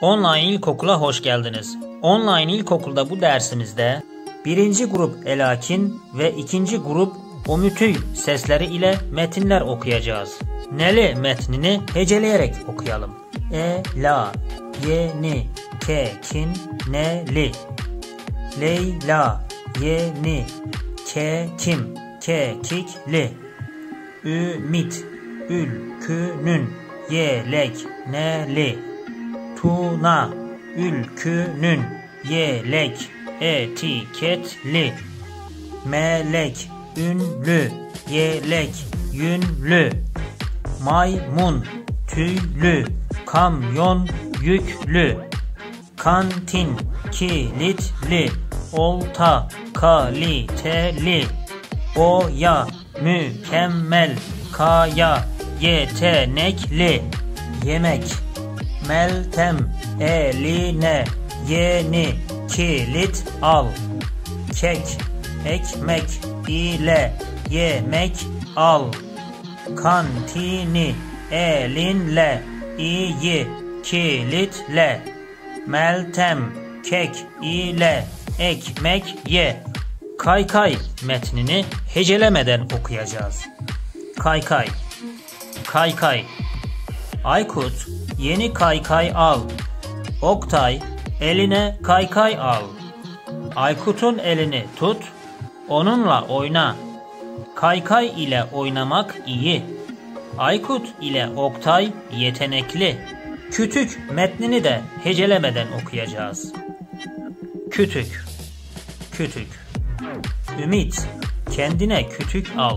Online İlkokula hoş geldiniz. Online İlkokulda bu dersimizde birinci grup elakin ve ikinci grup omütüy sesleri ile metinler okuyacağız. Neli metnini heceleyerek okuyalım. La, yeni, kekin, neli. Leyla, yeni, kekim, kekikli. Ümit, ülkünün, yelek, neli. Tuna, ülkünün, yelek, etiketli. Melek, ünlü, yelek, yünlü. Maymun, tüylü, kamyon, yüklü. Kantin, kilitli, olta, kaliteli. Boya, mükemmel, kaya, yetenekli. Yemek, Meltem, eline, yeni, kilit al. Kek, ekmek ile, yemek al. Kantini, elinle, iyi, kilitle. Meltem, kek ile, ekmek ye. Kaykay metnini hecelemeden okuyacağız. Kaykay, kaykay. Aykut, yeni kaykay al. Oktay, eline kaykay al. Aykut'un elini tut, onunla oyna. Kaykay ile oynamak iyi. Aykut ile Oktay yetenekli. Kütük metnini de hecelemeden okuyacağız. Kütük, kütük. Ümit, kendine kütük al.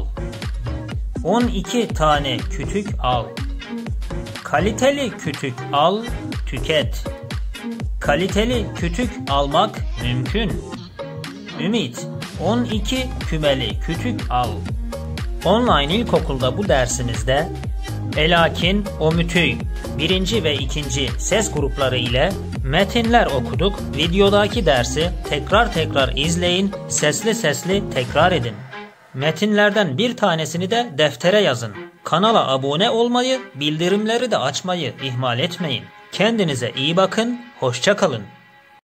12 tane kütük al. Kaliteli kütük al, tüket. Kaliteli kütük almak mümkün. Ümit, 12 kümeli kütük al. Online İlkokulda bu dersimizde elakin, omütüy, birinci ve ikinci ses grupları ile metinler okuduk. Videodaki dersi tekrar izleyin, sesli tekrar edin. Metinlerden bir tanesini de deftere yazın. Kanala abone olmayı, bildirimleri de açmayı ihmal etmeyin. Kendinize iyi bakın, hoşça kalın.